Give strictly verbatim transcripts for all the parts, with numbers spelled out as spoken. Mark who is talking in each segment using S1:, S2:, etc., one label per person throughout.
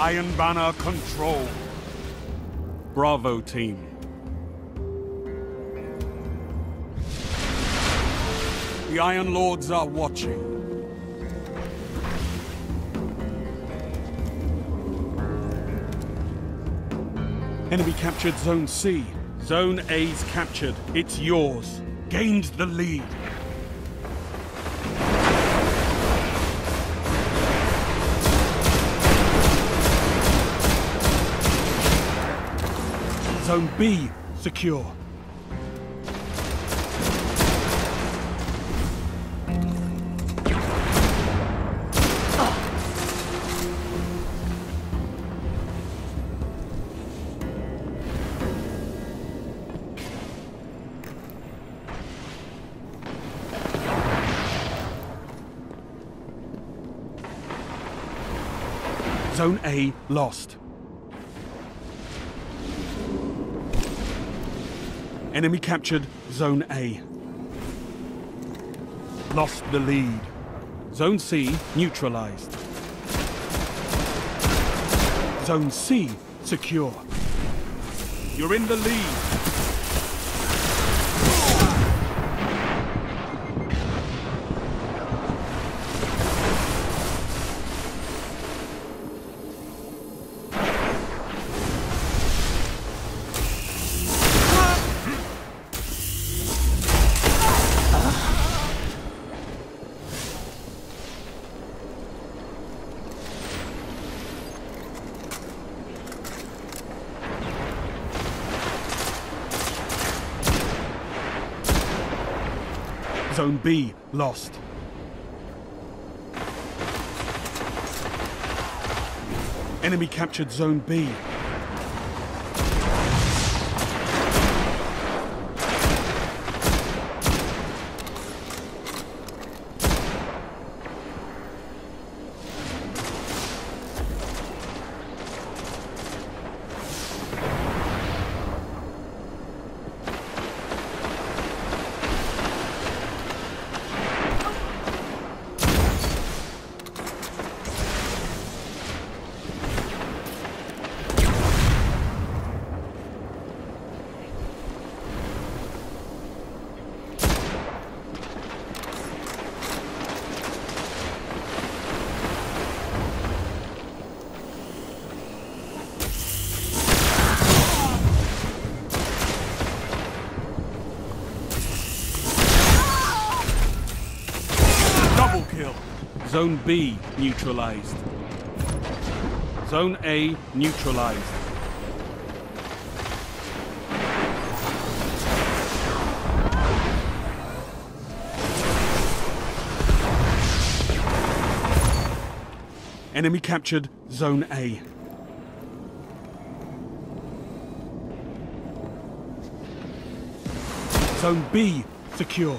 S1: Iron Banner control. Bravo team. The Iron Lords are watching. Enemy captured Zone C. Zone A's captured. It's yours. Gained the lead. Zone B secure. Zone A lost. Enemy captured Zone A. Lost the lead. Zone C neutralized. Zone C secure. You're in the lead. Zone B lost. Enemy captured Zone B. Kill. Zone B neutralized. Zone A neutralized. Enemy captured Zone A. Zone B secure.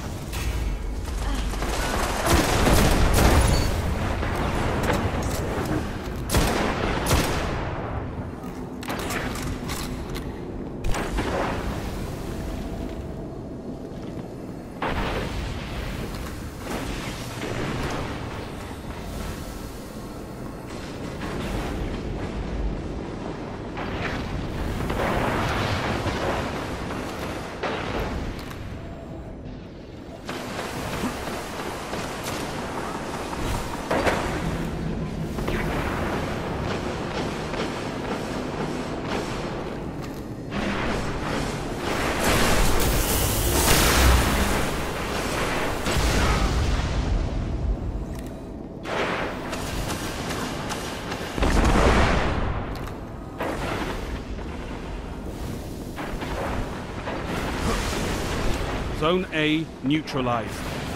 S1: Zone A neutralized.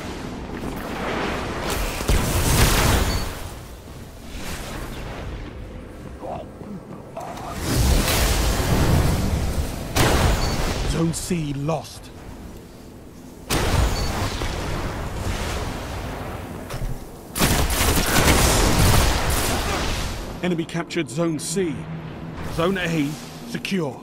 S1: Zone C lost. Enemy captured Zone C. Zone A secure.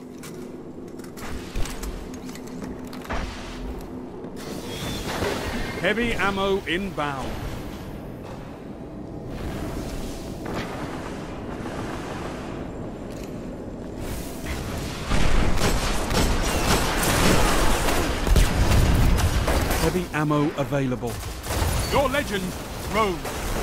S1: Heavy ammo inbound. heavy ammo available. Your legend grows.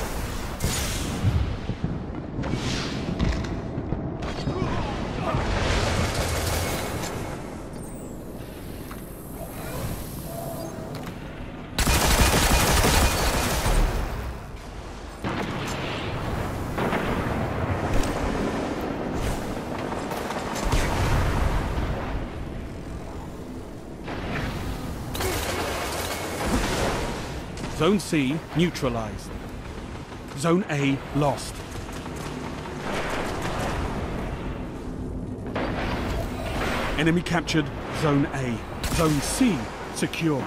S1: Zone C neutralized. Zone A lost. Enemy captured Zone A. Zone C secure.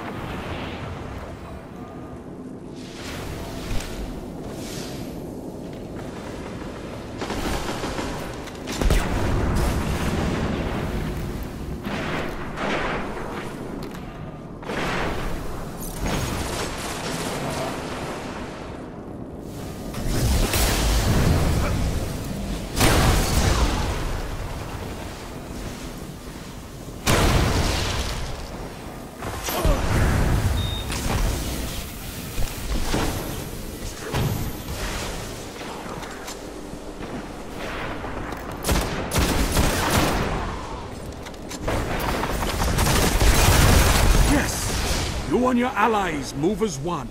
S1: You and your allies move as one.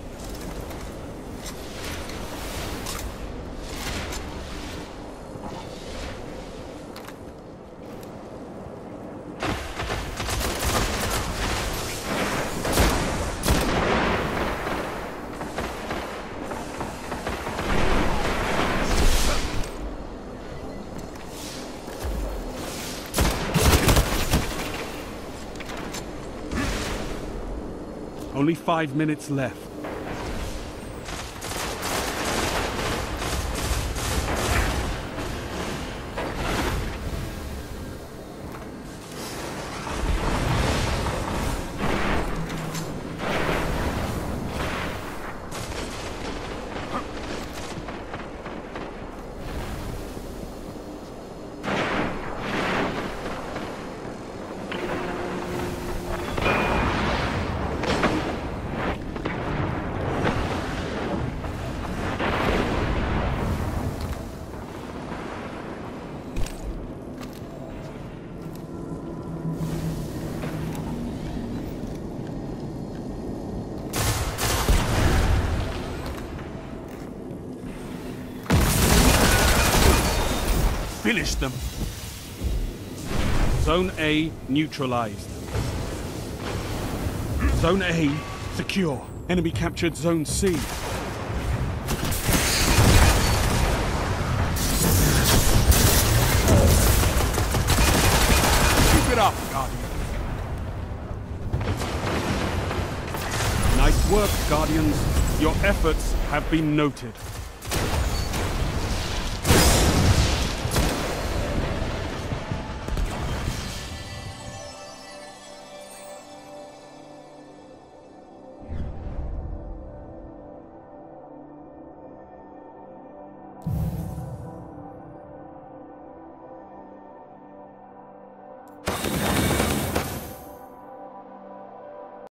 S1: Only five minutes left. Finish them. Zone A neutralized. Zone A secure. Enemy captured Zone C. Keep it up, Guardian. Nice work, Guardians. Your efforts have been noted.